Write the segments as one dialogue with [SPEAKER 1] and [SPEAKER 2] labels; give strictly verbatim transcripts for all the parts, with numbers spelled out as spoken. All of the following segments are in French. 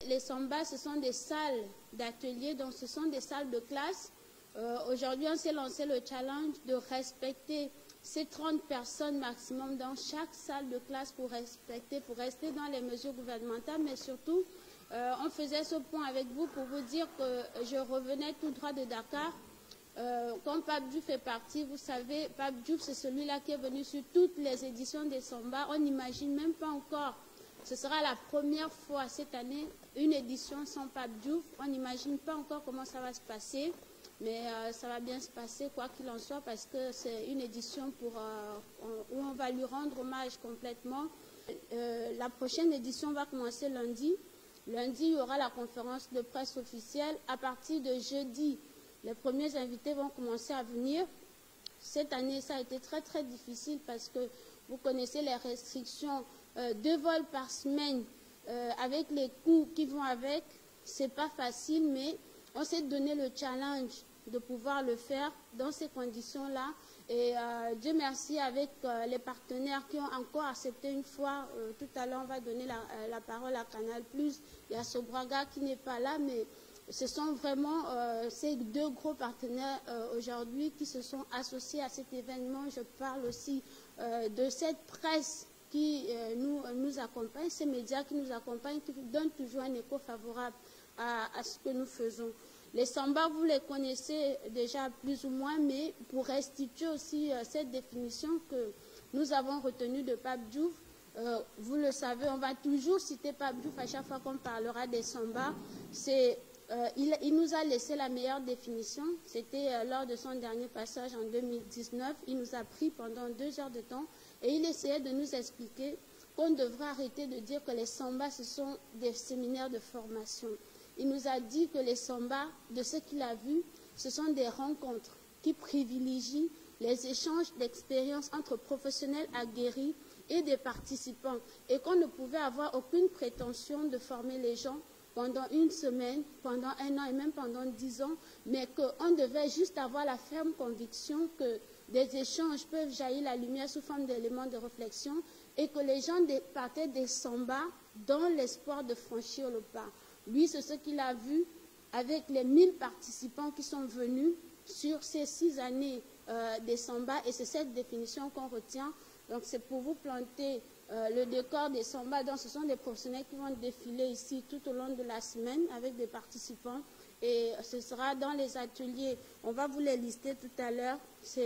[SPEAKER 1] les sambas, ce sont des salles d'atelier, donc ce sont des salles de classe. Euh, Aujourd'hui, on s'est lancé le challenge de respecter ces trente personnes maximum dans chaque salle de classe pour respecter, pour rester dans les mesures gouvernementales, mais surtout, euh, on faisait ce point avec vous pour vous dire que je revenais tout droit de Dakar. Euh, comme Pape Diouf fait partie, vous savez, Pape Diouf, c'est celui-là qui est venu sur toutes les éditions des Samba. On n'imagine même pas encore, ce sera la première fois cette année, une édition sans Pape Diouf. On n'imagine pas encore comment ça va se passer. Mais euh, ça va bien se passer, quoi qu'il en soit, parce que c'est une édition pour, euh, on, où on va lui rendre hommage complètement. Euh, la prochaine édition va commencer lundi. Lundi, il y aura la conférence de presse officielle. À partir de jeudi, les premiers invités vont commencer à venir. Cette année, ça a été très, très difficile parce que vous connaissez les restrictions. Euh, deux vols par semaine, euh, avec les coûts qui vont avec, c'est pas facile, mais on s'est donné le challenge de pouvoir le faire dans ces conditions-là. Et euh, Dieu merci, avec euh, les partenaires qui ont encore accepté une fois, euh, tout à l'heure on va donner la, euh, la parole à Canal plus. Il y a Sobraga qui n'est pas là, mais ce sont vraiment euh, ces deux gros partenaires euh, aujourd'hui qui se sont associés à cet événement. Je parle aussi euh, de cette presse qui euh, nous, nous accompagne, ces médias qui nous accompagnent, qui donnent toujours un écho favorable à, à ce que nous faisons. Les sambas, vous les connaissez déjà plus ou moins, mais pour restituer aussi euh, cette définition que nous avons retenue de Pape Diouf, euh, vous le savez, on va toujours citer Pape Diouf à chaque fois qu'on parlera des sambas. C'est, euh, il, il nous a laissé la meilleure définition. C'était euh, lors de son dernier passage en deux mille dix-neuf. Il nous a pris pendant deux heures de temps et il essayait de nous expliquer qu'on devrait arrêter de dire que les sambas, ce sont des séminaires de formation. Il nous a dit que les sambas, de ce qu'il a vu, ce sont des rencontres qui privilégient les échanges d'expériences entre professionnels aguerris et des participants, et qu'on ne pouvait avoir aucune prétention de former les gens pendant une semaine, pendant un an et même pendant dix ans, mais qu'on devait juste avoir la ferme conviction que des échanges peuvent jaillir la lumière sous forme d'éléments de réflexion et que les gens partaient des sambas dans l'espoir de franchir le pas. Lui, c'est ce qu'il a vu avec les mille participants qui sont venus sur ces six années euh, des sambas, et c'est cette définition qu'on retient. Donc c'est pour vous planter euh, le décor des sambas. Donc ce sont des professionnels qui vont défiler ici tout au long de la semaine avec des participants, et ce sera dans les ateliers. On va vous les lister tout à l'heure.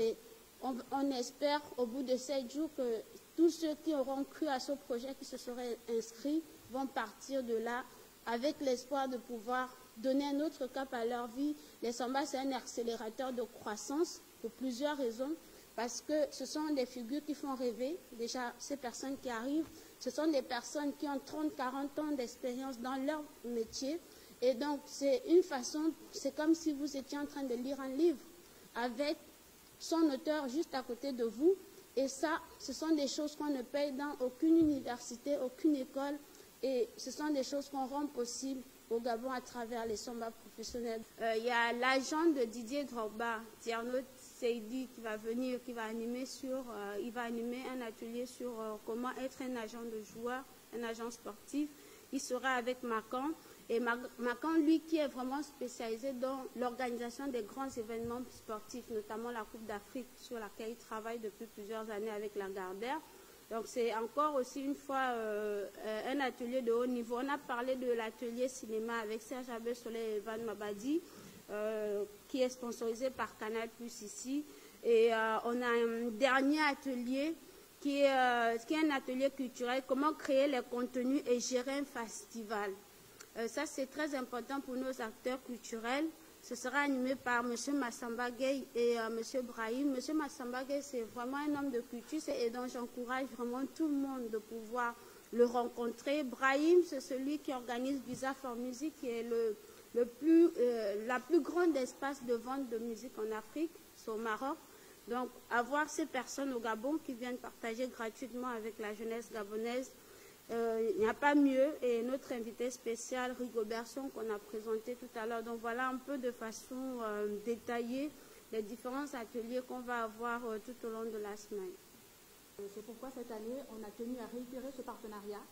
[SPEAKER 1] On, on espère au bout de sept jours que tous ceux qui auront cru à ce projet, qui se seraient inscrits, vont partir de là avec l'espoir de pouvoir donner un autre cap à leur vie. Les sambas, c'est un accélérateur de croissance pour plusieurs raisons, parce que ce sont des figures qui font rêver. Déjà, ces personnes qui arrivent, ce sont des personnes qui ont trente, quarante ans d'expérience dans leur métier. Et donc, c'est une façon, c'est comme si vous étiez en train de lire un livre avec son auteur juste à côté de vous. Et ça, ce sont des choses qu'on ne paye dans aucune université, aucune école. Et ce sont des choses qu'on rend possibles au Gabon à travers les sambas professionnels. Euh, il y a l'agent de Didier Drogba, Tierno Seydi, qui va venir, qui va animer sur, euh, il va animer un atelier sur euh, comment être un agent de joueur, un agent sportif. Il sera avec Macan. Et Macan, lui, qui est vraiment spécialisé dans l'organisation des grands événements sportifs, notamment la Coupe d'Afrique, sur laquelle il travaille depuis plusieurs années avec la Gardère. Donc c'est encore aussi une fois euh, un atelier de haut niveau. On a parlé de l'atelier cinéma avec Serge Abé-Soleil et Van Mabadi, euh, qui est sponsorisé par Canal plus ici. Et euh, on a un dernier atelier qui est, euh, qui est un atelier culturel, comment créer les contenus et gérer un festival. Euh, ça, c'est très important pour nos acteurs culturels. Ce sera animé par M. Massamba Gueye et euh, M. Brahim. M. Massamba Gueye, c'est vraiment un homme de culture, et donc j'encourage vraiment tout le monde de pouvoir le rencontrer. Brahim, c'est celui qui organise Visa for Music, qui est le, le plus, euh, la plus grande espace de vente de musique en Afrique, c'est au Maroc. Donc, avoir ces personnes au Gabon qui viennent partager gratuitement avec la jeunesse gabonaise, Euh, il n'y a pas mieux. Et notre invité spécial, Rigobert Song, qu'on a présenté tout à l'heure. Donc voilà un peu de façon euh, détaillée les différents ateliers qu'on va avoir euh, tout au long de la semaine.
[SPEAKER 2] C'est pourquoi cette année, on a tenu à réitérer ce partenariat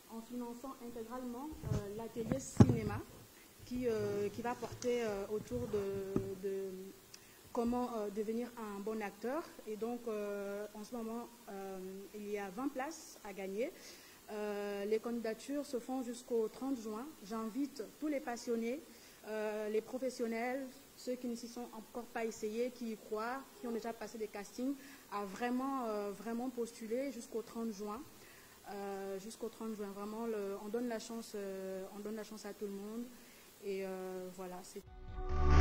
[SPEAKER 2] en finançant intégralement euh, l'atelier cinéma qui, euh, qui va porter euh, autour de, de comment euh, devenir un bon acteur. Et donc, euh, en ce moment, euh, il y a vingt places à gagner. Euh, les candidatures se font jusqu'au trente juin. J'invite tous les passionnés, euh, les professionnels, ceux qui ne s'y sont encore pas essayés, qui y croient, qui ont déjà passé des castings, à vraiment, euh, vraiment postuler jusqu'au trente juin. Euh, jusqu'au trente juin, vraiment, le, on, donne la chance, euh, on donne la chance à tout le monde. Et euh, voilà, c'est...